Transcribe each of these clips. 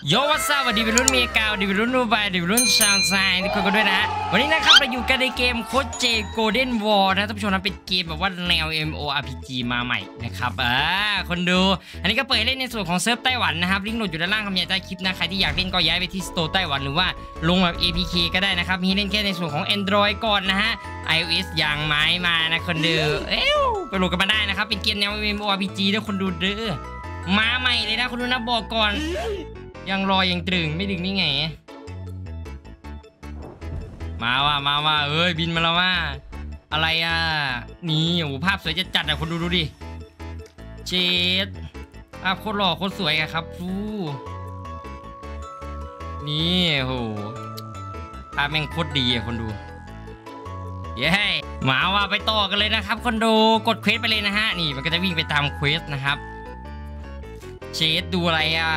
โยวัสวัสดีวัยรุ่นเมกาวัสดีวัยรุ่นนูบายวัสดีวัยรุ่นชาวไซน์ทุกคนกันด้วยนะวันนี้นะครับเราอยู่กันในเกมโคดเจโกลเด้นวอร์นะท่านผู้ชมนะเป็นเกมแบบว่าแนว MMORPG มาใหม่นะครับคนดูอันนี้ก็เปิดเล่นในส่วนของเซิร์ฟไต้หวันนะครับลิงก์โหลดอยู่ด้านล่างคำใต้คลิปนะใครที่อยากเล่นก็ย้ายไปที่สโตร์ไต้หวันหรือว่าลงแบบ APK ก็ได้นะครับมีเล่นแค่ในส่วนของ Android ก่อนนะฮะ iOS อย่างไม้มานะคนดูไปโหลดกันมาได้นะครับเป็นเกมแนว MMORPG ด้วยคนดูเด้อมาใหม่เลยนะคนดูนะบอกก่อนยังรอยังตรึงไม่ดึงนี่ไงมาว่าเอ้ยบินมาแล้วว่าอะไรอ่ะนี่โอ้ภาพสวยจัดอ่ะคนดูดิเจ็ดภาพโคตรหล่อโคตรสวยอะครับนี่โหภาพแม่งโคตรดีอะคนดูเย้มาว่าไปต่อกันเลยนะครับคนดูกดเควสไปเลยนะฮะนี่มันก็จะวิ่งไปตามเควสนะครับเจ็ดดูอะไรอ่ะ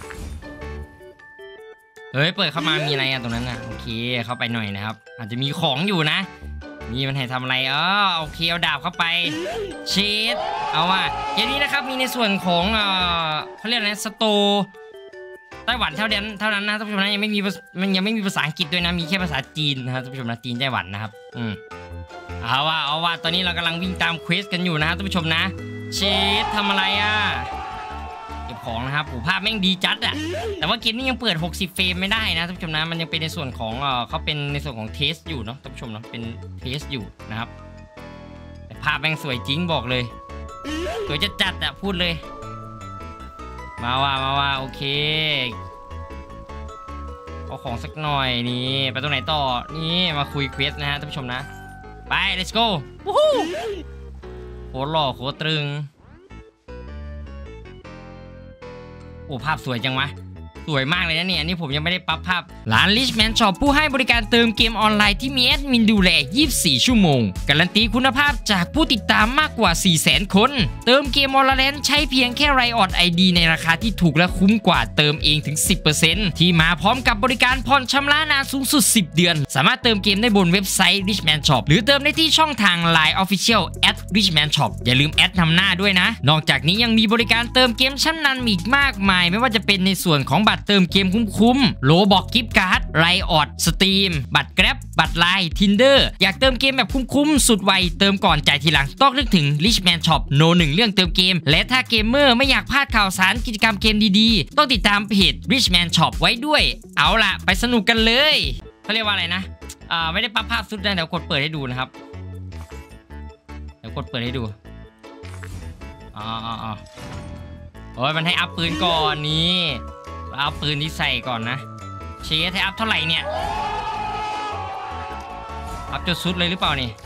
เฮ้ยเปิดเข้ามามีอะไรอ่ะตรงนั้นอ่ะโอเคเข้าไปหน่อยนะครับอาจจะมีของอยู่นะนี่มันให้ทำอะไรโอเคเอาดาบเข้าไปเชดเอาว่ะเกมนี้นะครับมีในส่วนของเขาเรียกอะไรสโตไต้หวันเท่านั้นนะท่านผู้ชมนะยังไม่มีภาษาอังกฤษด้วยนะมีแค่ภาษาจีนนะครับท่านผู้ชมนะจีนไต้หวันนะครับเอาว่าตอนนี้เรากำลังวิ่งตามเควสกันอยู่นะท่านผู้ชมนะเชดทำอะไรอ่ะเก็บของนะครับภาพแม่งดีจัดอะแต่ว่าเกมนี้ยังเปิด60เฟรมไม่ได้นะท่านผู้ชมนะมันยังเป็นในส่วนของเขาเป็นในส่วนของเทสอยู่เนาะท่านผู้ชมเนาะเป็นเทสอยู่นะครับแต่ภาพแม่งสวยจริงบอกเลยสวยจัดอะพูดเลยมาว่าโอเคเอาของสักหน่อยนี่ไปตรงไหนต่อนี่มาคุยเควสนะฮะท่านผู้ชมนะไป let's go วู้ฮู้โคตรหล่อโคตรตรึงโอ้ภาพสวยจังวะสวยมากเลยนะเนี่ยนี่ผมยังไม่ได้ปรับภาพร้าน Richman Shop ผู้ให้บริการเติมเกมออนไลน์ที่มีแอดมินดูแล24ชั่วโมงการันตีคุณภาพจากผู้ติดตามมากกว่า 400,000 คนเติมเกมออนไลน์ใช้เพียงแค่ Riot ID ในราคาที่ถูกและคุ้มกว่าเติมเองถึง 10% ที่มาพร้อมกับบริการผ่อนชำระนานสูงสุด10 เดือนสามารถเติมเกมได้บนเว็บไซต์ Richman Shop หรือเติมได้ที่ช่องทาง Line Official @Richman Shop อย่าลืมแอดนำหน้าด้วยนะนอกจากนี้ยังมีบริการเติมเกมชั้นนำอีกมากมายไม่ว่าจะเป็นในส่วนของบัตรเติมเกมคุ้มโลบอกกิฟต์การ์ดไรออดสตรีมบัตรแกร็บบัตรไลน์ทินเดอร์อยากเติมเกมแบบคุ้มสุดไวเติมก่อนจ่ายทีหลังต้องนึกถึง Richman Shop โน1เรื่องเติมเกมและถ้าเกมเมอร์ไม่อยากพลาดข่าวสารกิจกรรมเกมดีๆต้องติดตามเพจ Richman Shop ไว้ด้วยเอาล่ะไปสนุกกันเลยเขาเรียกว่าอะไรนะไม่ได้ปรับภาพสุดนะเดี๋ยวกดเปิดให้ดูนะครับเดี๋ยวกดเปิดให้ดูโอ้ยมันให้อัพปืนก่อนนี่เอาปืนที่ใส่ก่อนนะเชฟให้อัพเท่าไหร่เนี่ยอัพจนสุดเลยหรือเปล่านี่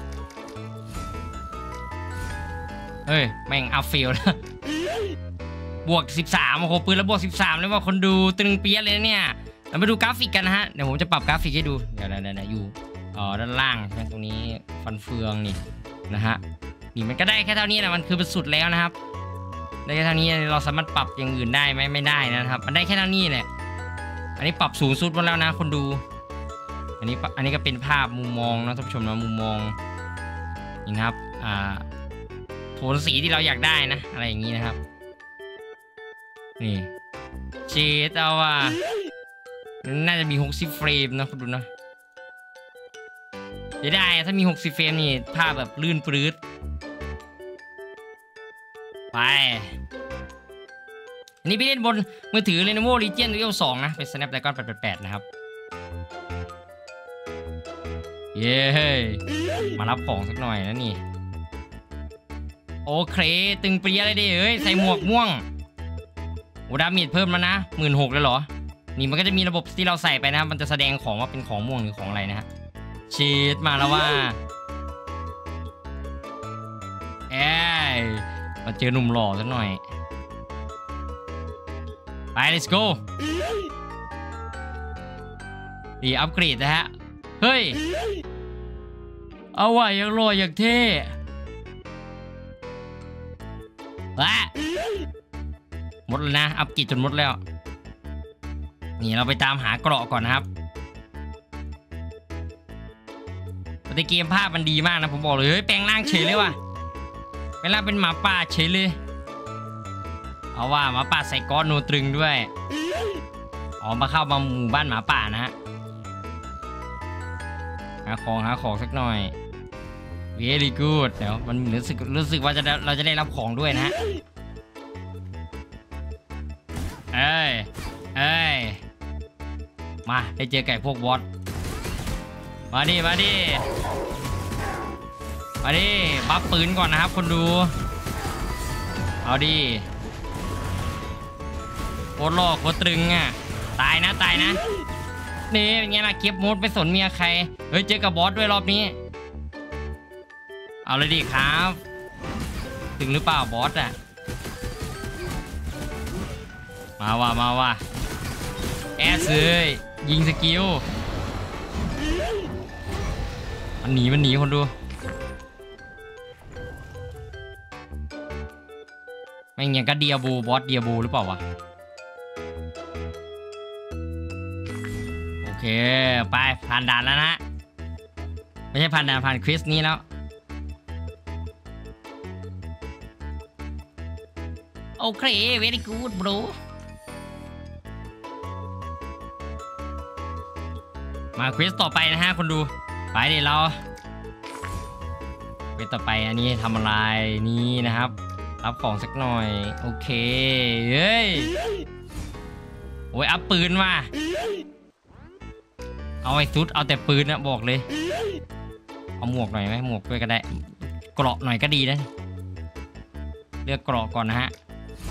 เฮ้ยแม่งอัพเฟลแล้วบวก13โอ้โหปืนแล้วบวก13เลยว่าคนดูตึงเปี้ยเลยเนี่ยเราไปดูกราฟิกกันนะฮะเดี๋ยวผมจะปรับกราฟิกให้ดูเดี๋ยวอยู่ด้านล่างตรงนี้ฟันเฟืองนี่นะฮะนี่มันก็ได้แค่เท่านี้นะมันคือเป็นสุดแล้วนะครับได้แค่เท่านี้เราสามารถปรับอย่างอื่นได้ไหมไม่ได้นะครับมันได้แค่เท่านี้แหละอันนี้ปรับสูงสุดหมดแล้วนะคนดูอันนี้ก็เป็นภาพมุมมองนะท่านผู้ชมนะมุมมองนี่นะครับโทนสีที่เราอยากได้นะอะไรอย่างนี้นะครับนี่เจตเอาว่าน่าจะมี60เฟรมนะคุณดูนะจะได้ถ้ามี60เฟรมนี่ภาพแบบลื่นปลื้ดไปอันนี้ไปเล่นบนมือถือ Lenovo Legion Duel 2นะเป็น Snapdragon 888นะครับเย้มารับของสักหน่อยนะนี่โอเคตึงเปรี้ยเลยดิเฮ้ยใส่หมวกม่วงโอ้ดาเมจเพิ่มแล้วนะ 16,000เลยเหรอนี่มันก็จะมีระบบที่เราใส่ไปนะมันจะแสดงของว่าเป็นของม่วงหรือของอะไรนะฮะชีดมาแล้วว่ามาเจอหนุ่มหล่อสักหน่อยไป let's go ดีอัปเกรดนะฮะเฮ้ยเอาว่ะยังหล่ออย่างเท่หมดเลยนะอัปเกรดจนหมดแล้วนี่เราไปตามหาเกราะก่อนนะครับในเกมภาพมันดีมากนะผมบอกเลยเฮ้ยแปลงร่างเฉยเลยว่ะเวลาเป็นหมาป่าเฉยเลยเอาว่าหมาป่าใส่ก้อนโนตรึงด้วย อ๋อมาเข้ามาหมู่บ้านหมาป่านะฮะหาของสักหน่อย very good เดี๋ยวมันรู้สึกว่าเราจะได้รับของด้วยนะฮะเอ้ยมาได้เจอไก่พวกบอสมาดิบัฟปืนก่อนนะครับคนดูเอาดิโคตรหล่อโคตรตรึงอ่ะตายนะนี่เป็นไงล่ะเก็บโมดไปสนเมียใครเฮ้ยเจอกับบอสด้วยรอบนี้เอาเลยดิครับถึงหรือเปล่าบอสอ่ะมาว่ะแอสเลยยิงสกิลมันหนีคนดูไม่งั้นก็เดียบูบอสเดียบูหรือเปล่าวะโอเคไปผ่านด่านแล้วนะไม่ใช่ผ่านด่านผ่านคริสนี้แล้วโอเค very good bro มาควิสต่อไปนะฮะคนดูไปดิเราควิสต่อไปอันนี้ทำอะไรนี่นะครับรับของสักหน่อยโอเคเฮ้ยโอ้ยอัพปืนว่ะเอาไอ้ซุดเอาแต่ปืนนะบอกเลยเอาหมวกหน่อยไหมหมวกด้วยก็ได้เกราะหน่อยก็ดีนะเลือกเกราะก่อนนะฮะ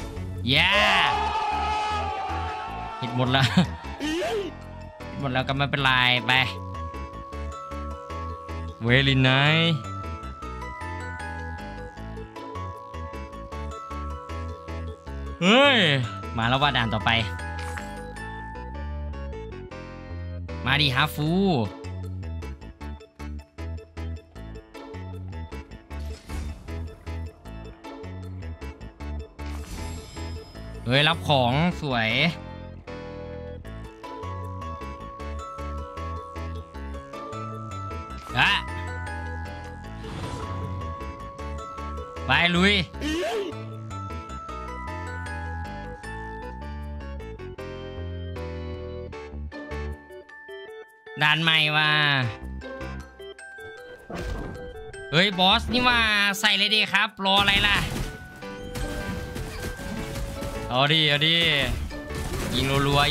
ผิดหมดแล้วก็ไม่เป็นไรไปเวลินไนเฮ้ยมาแล้วว่าด่านต่อไปมาดิฮาฟูเฮ้ยรับของสวยไปลุยด่านใหม่ว่ะเฮ้ยบอสนี่ว่าใส่เลยดีครับรออะไรล่ะเอาดิยิงรัว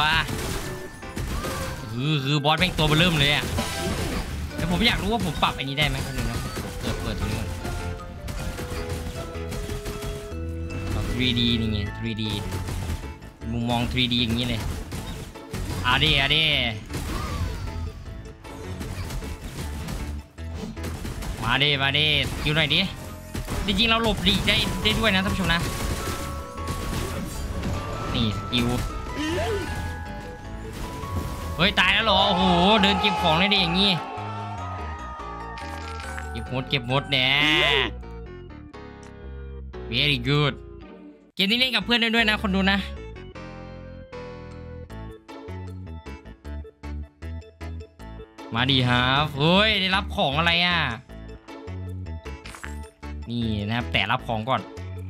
คือบอสแม่งตัวเบเริ่มเลยอ่ะแต่ผมอยากรู้ว่าผมปรับอันนี้ได้ไหมคนนึงนะเปิดตรงนี้ก่อน 3D นี่ไง 3D มุมมอง 3D อย่างนี้เลยเอาดิมาดิสกิลหน่อยดิจริงๆเราหลบดีได้ด้วยนะท่านผู้ชมนะนี่สกิลเฮ้ยตายแล้วเหรอโอ้โหเดินเก็บของเลยดิอย่างงี้เก็บหมดแน่ very good เกมนี้เล่นกับเพื่อนได้ด้วยนะคนดูนะมาดีครับเฮ้ยได้รับของอะไรอ่ะนี่นะครับแต่รับของก่อน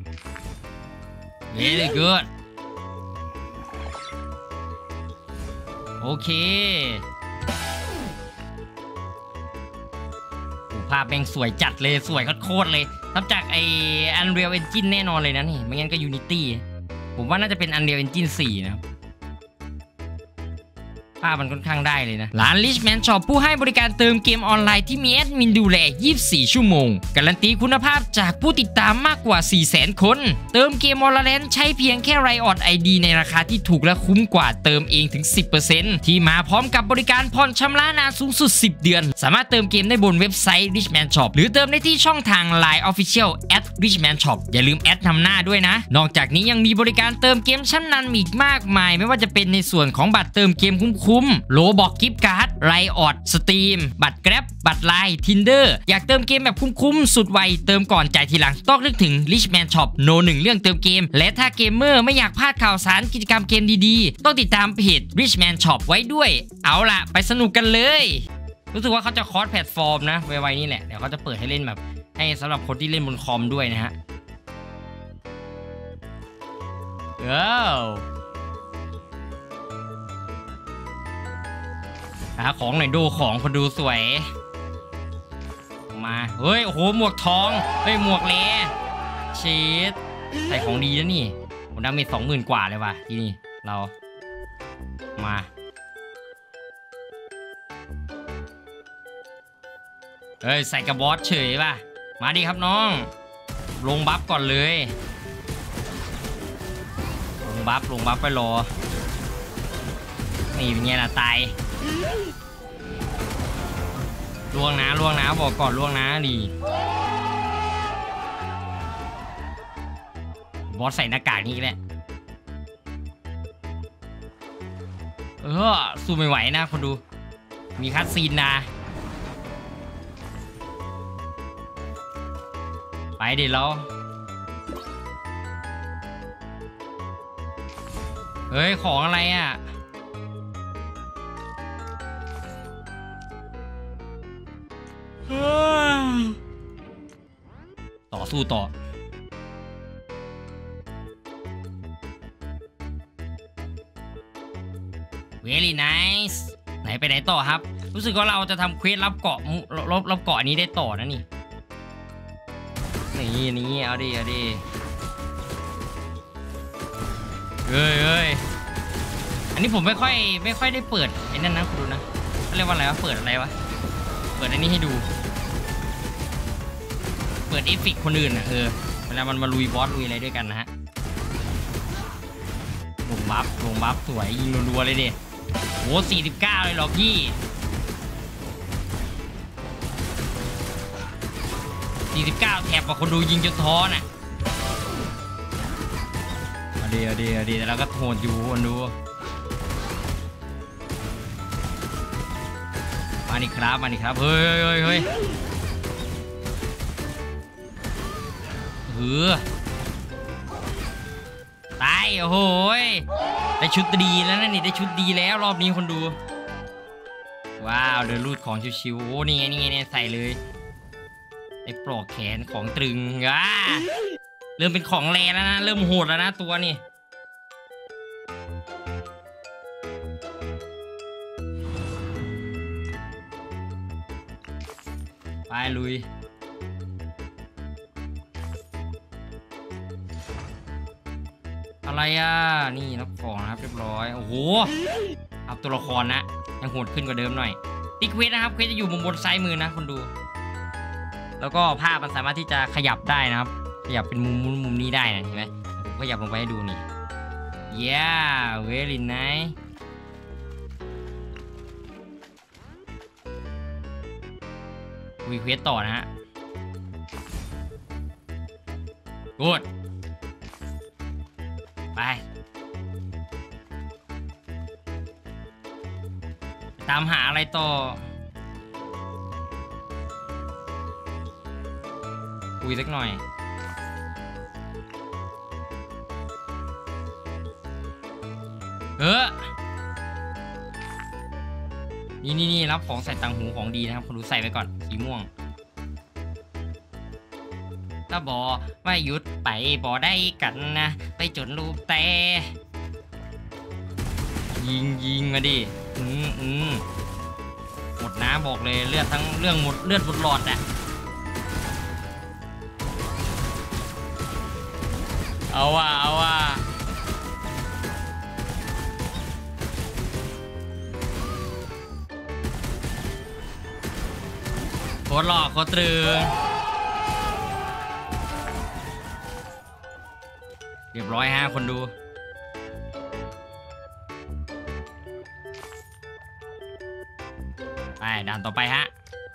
very good โอเคภาพแม่งสวยจัดเลยสวยโคตรเลยทับจากไอ้ Unreal Engine แน่นอนเลยนะนี่ไม่งั้นก็ Unity ผมว่าน่าจะเป็น Unreal Engine 4 นะครับภาพมันค่อนข้างได้เลยนะร้าน Richman Shop ผู้ให้บริการเติมเกมออนไลน์ที่มีแอดมินดูแล 24 ชั่วโมงการันตีคุณภาพจากผู้ติดตามมากกว่า 400,000 คนเติมเกม Valorant ใช้เพียงแค่ Riot ID ในราคาที่ถูกและคุ้มกว่าเติมเองถึง 10% ที่มาพร้อมกับบริการผ่อนชำระนานสูงสุด 10 เดือนสามารถเติมเกมได้บนเว็บไซต์ Richman Shop หรือเติมได้ที่ช่องทาง Line Official @Richman Shop อย่าลืมแอดนำหน้าด้วยนะนอกจากนี้ยังมีบริการเติมเกมชั้นนำอีกมากมายไม่ว่าจะเป็นในส่วนของบัตรเติมเกมคุ้มโลบอกกิฟต์การ์ดไรออดสตรีมบัตรแกร็บบัตรไลน์ทินเดอร์อยากเติมเกมแบบคุ้มๆสุดไวเติมก่อนจ่ายทีหลังต้องนึกถึง Richman Shop โน1เรื่องเติมเกมและถ้าเกมเมอร์ไม่อยากพลาดข่าวสารกิจกรรมเกมดีๆต้องติดตามเพจ Richman Shop ไว้ด้วยเอาล่ะไปสนุกกันเลยรู้สึกว่าเขาจะคอร์สแพลตฟอร์มนะไวๆนี่แหละเดี๋ยวเขาจะเปิดให้เล่นแบบให้สำหรับคนที่เล่นบนคอมด้วยนะฮะหาของหน่อยดูของคนดูสวยมาเฮ้ยโอ้โหหมวกทองเฮ้ยหมวกเลชีสใส่ของดีแล้วนี่ผมดาเมจ20,000 กว่าเลยว่ะที่นี่เรามาเฮ้ยใส่กระบอสเฉยป่ะมาดีครับน้องลงบัฟก่อนเลยลงบัฟไปรอนี่เป็นไงล่ะตายล่วงนะบอกก่อนล่วงนะดีบอสใส่หน้ากากนี่แหละสู้ไม่ไหวนะคนดูมีคัดซีนนะไปดิเราเฮ้ยของอะไรอ่ะต่อสู้ต่อvery nice ไหนไปไหนต่อครับรู้สึกว่าเราจะทำเควสรับเกาะรับเกาะนี้ได้ต่อนะนี่เอาดิเฮ้ยอันนี้ผมไม่ค่อยได้เปิดไอ้นั่นนะคุณดูนะเขาเรียกว่าอะไรวะเปิดอะไรวะเปิดอันนี้ให้ดูเปิดเอฟเฟกต์คนอื่นอ่ะเวลามันมาลุยบอสลุยอะไรด้วยกันนะฮะลงบัฟสวยยิงรัวๆเลยดิโห49เลยเหรอพี่49แถบกับคนดูยิงจนท้อน่ะเดี๋ยวเราก็โหดอยู่คนดูมาดิครับเฮ้ยตายโอ้โหได้ชุดดีแล้วนะนี่ได้ชุดดีแล้วรอบนี้คนดูว้าวเดินรูดของชิวๆโอ้นี่ไงใส่เลยไอ้ปลอกแขนของตรึงเริ่มเป็นของแรงแล้วนะเริ่มโหดแล้วนะตัวนี่ไปลุยอะไรอ่ะนี่รับของนะครับเรียบร้อยโอ้โหอัพตัวละครนะยังโหดขึ้นกว่าเดิมหน่อยติ๊กเควสนะครับเควสจะอยู่บนซ้ายมือนะคนดูแล้วก็ภาพมันสามารถที่จะขยับได้นะครับขยับเป็นมุมนี้ได้นะเห็นไหมผมขยับลงไปให้ดูนี่ yeah very nice คุยเควสต่อนะฮะกูดไปตามหาอะไรต่อคุยสักหน่อยนี่รับของใส่ตังหูของดีนะครับคุณดูใส่ไปก่อนสีม่วงถ้าบอกว่าหยุดไปบอกได้กันนะไปจนรูปแต่ยิงมาดิหมดนะบอกเลยเลือดทั้งเรื่องหมดเลือดหมดหลอดอะเอาว่ะโคตรหล่อโคตรตรึงเรียบร้อยฮะคนดูไปด่านต่อไปฮะ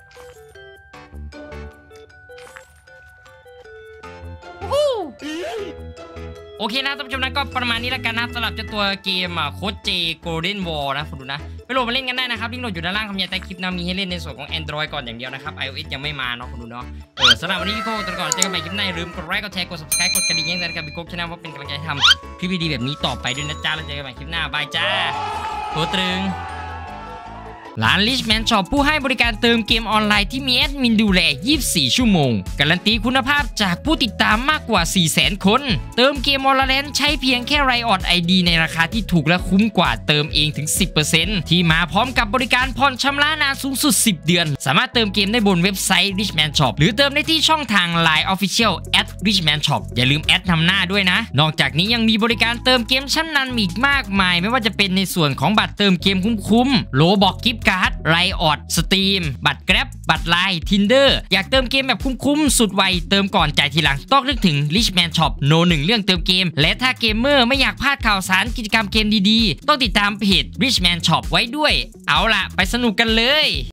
โอเคนะท่านผู้ชมนะก็ประมาณนี้แล้วกันนะสำหรับเจ้าตัวเกมโค้ดเจโกลเด้นวอลนะคุณดูนะไปโหลดมาเล่นกันได้นะครับลิงก์โหลดอยู่ด้านล่างคำยันใต้คลิปนะมีให้เล่นในส่วนของ Android ก่อนอย่างเดียวนะครับ iOS ยังไม่มาเนาะคุณดูเนาะสำหรับวันนี้พี่โก้ตัวก่อนเจอกันใหม่คลิปหน้าอย่าลืมกดไลค์กดแชร์กด subscribe กดกระดิ่งแจ้งเตือนกับพี่โก้ชาแนลเพราะเป็นกำลังใจให้ทำคลิปดีๆแบบนี้ต่อไปด้วยนะจ๊ะแล้วเจอกันใหม่คลิปหน้าบายจ้าโคตรตรึงร้าน Richman Shop ผู้ให้บริการเติมเกมออนไลน์ที่มีแอดมินดูแล 24 ชั่วโมงการันตีคุณภาพจากผู้ติดตามมากกว่า 400,000 คนเติมเกม Valorant ใช้เพียงแค่ Riot ID ในราคาที่ถูกและคุ้มกว่าเติมเองถึง 10% ที่มาพร้อมกับบริการผ่อนชำระนานสูงสุด 10 เดือนสามารถเติมเกมได้บนเว็บไซต์ Richman Shop หรือเติมได้ที่ช่องทาง Line Official @Richman Shop อย่าลืมแอดนำหน้าด้วยนะนอกจากนี้ยังมีบริการเติมเกมชั้นนำอีกมากมายไม่ว่าจะเป็นในส่วนของบัตรเติมเกมคุ้มๆโลบอกกิฟต์การ์ดRiot Steam บัตร Grab บัตร Line Tinder อยากเติมเกมแบบคุ้มๆสุดไวเติมก่อนจ่ายทีหลังต้องนึกถึง Richman Shop โน1เรื่องเติมเกมและถ้าเกมเมอร์ไม่อยากพลาดข่าวสารกิจกรรมเกมดีๆต้องติดตามเพจ Richman Shop ไว้ด้วยเอาล่ะไปสนุกกันเลย